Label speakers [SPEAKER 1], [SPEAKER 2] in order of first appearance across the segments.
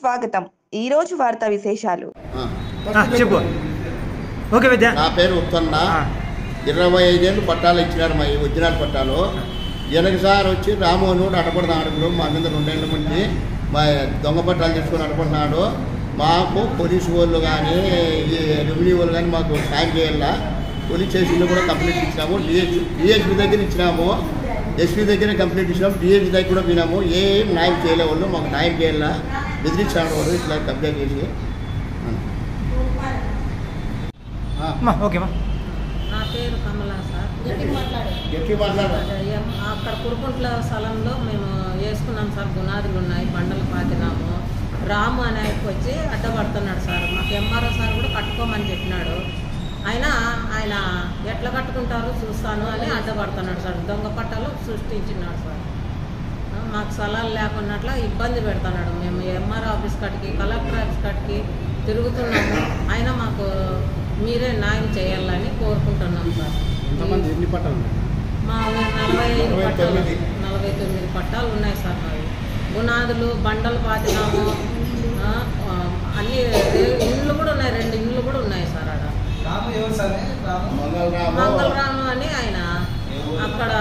[SPEAKER 1] స్వాగతం. ఈ రోజు వార్తా విశేషాలు.
[SPEAKER 2] చెప్పు. ఓకే విద్య.
[SPEAKER 3] నా పేరు ఉత్తన్న. 25 ఏళ్ళు పట్టాలు ఇచ్చినారు, మా ఒరిజినల్ పట్టాలు. సార్ వచ్చి రామోనుడు అడపడుతున్నాడు. మా మీద 2 ఏళ్ళ నుంచి మా దొంగ పట్టాలు తీసుకొని అడపడుతున్నాడు. మాకు పోలీసు వాళ్ళు కానీ ఈ రెవెన్యూ వాళ్ళు కానీ మాకు సాయం చేయాలా. పోలీస్ స్టేషన్లో కూడా కంప్లైంట్ ఇచ్చినాము. డిఎస్పీ దగ్గర ఇచ్చినాము, ఎస్పీ దగ్గర కంప్లైంట్ ఇచ్చినాము, డిఎస్పీ దగ్గర కూడా పోయినాము. ఏం న్యాయం చేయలే వాళ్ళు. మాకు న్యాయం చేయాలా. బెదిరించాడు వాడు ఇట్లా కంప్లైంట్ చేసి.
[SPEAKER 4] నా పేరు కమలా సార్. అక్కడ కురుకుంట్ల స్థలంలో మేము వేసుకున్నాం సార్. గునాదులు ఉన్నాయి, బండలు పాతినాము. రాము అనే వచ్చి అడ్డపడుతున్నాడు సార్. మాకు ఎంఆర్ఓ సార్ కూడా కట్టుకోమని చెప్పినాడు. ఆయన ఎట్లా కట్టుకుంటారో చూస్తాను అని అడ్డపడుతున్నాడు సార్. దొంగ పట్టాలు సృష్టించినాడు సార్. మాకు స్థలాలు లేకున్నట్లా ఇబ్బంది పెడుతున్నాడు. మేము ఎంఆర్ఓ ఆఫీస్ కాటికి, కలెక్టర్ ఆఫీస్ కాటికి తిరుగుతున్నాము. అయినా మాకు మీరే న్యాయం చేయాలని కోరుకుంటున్నాం సార్. మా 49 పట్టాలు ఉన్నాయి సార్. మావి గునాదులు, బండలు పాతినాము. అన్ని ఇండ్లు కూడా ఉన్నాయి, 2 ఇండ్లు కూడా ఉన్నాయి సార్. ఆడ మంగళరాము అని ఆయన అక్కడ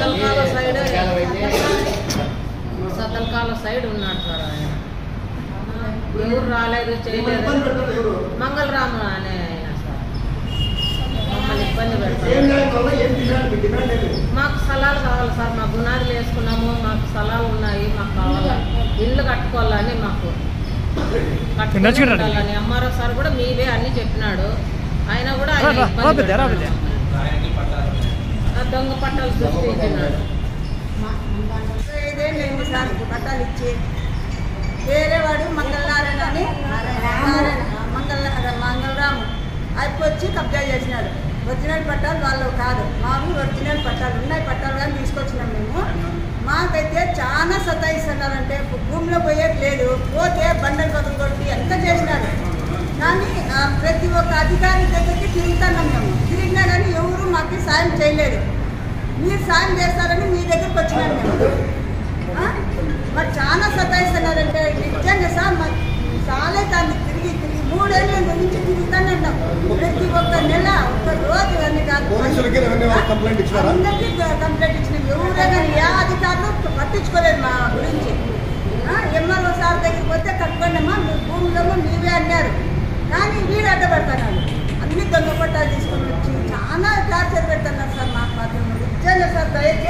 [SPEAKER 4] సతల్కాల సైడ్ ఉన్నాడు సార్. ఆయన ఎవరు రాలేదు, చేయలేదు. మంగళరాము అనే ఆయన సార్ మమ్మల్ని ఇబ్బంది పెడతారు. మాకు స్థలాలు కావాలి సార్. మా గునాదులు వేసుకున్నాము, మాకు స్థలాలు ఉన్నాయి, మాకు కావాలి. ఇల్లు కట్టుకోవాలని, మాకు కట్టుకోవాలని ఎంఆర్ఓ సార్ కూడా మీవే అన్ని చెప్పినాడు. ఆయన కూడా దొంగ పట్టాలు సృష్టించినాడు.
[SPEAKER 5] 5 ఏళ్ళు సార్ పట్టాలు ఇచ్చి వేరే వాడు మంగళనారాయణ అని మంగళరాము అయిపోయి కబ్జా చేసినాడు. ఒరిజినల్ పట్టాలు వాళ్ళు కాదు, మాకు ఒరిజినల్ పట్టాలు ఉన్నాయి. పట్టాలు కానీ తీసుకొచ్చినాం మేము. మాకైతే చాలా సతాయిస్తున్నారంటే భూమిలో పోయేది లేదు. పోతే బండలు బదులు కొట్టి ఎంత చేసినారు. కానీ ప్రతి ఒక్క అధికారి దగ్గరికి తిరుగుతున్నాం మేము. తిరిగినా కానీ ఎవరు మాకు సాయం చేయలేదు. మీరు సాయం చేస్తారని మీ దగ్గరికి వచ్చినాను మేము. మరి చాలా సతాయిస్తున్నారంటే నిజంగా సార్. మాకు చాలా దాన్ని తిరిగి 3 ఏళ్ళ నుంచి తిరుగుతానంటాం. ప్రతి ఒక్క నెల ఒక్క రోజు అన్ని కాదు, అందరికీ కంప్లైంట్ ఇచ్చినాం. ఎవరైనా ఏ అధికారులు పట్టించుకోలేదు మా గురించి. ఎంఆర్ఓ సార్ దగ్గరికి పోతే కట్టుకోండమ్మా, మీ భూమిలో మీవే అన్నారు. కానీ వీడు అడ్డపడుతున్నాడు. అన్ని దొంగ పట్టాలు తీసుకొని వచ్చి చాలా టార్చర్ పెడుతున్నారు సార్. మాకు మాత్రం నిజంగా సార్ దయచేసి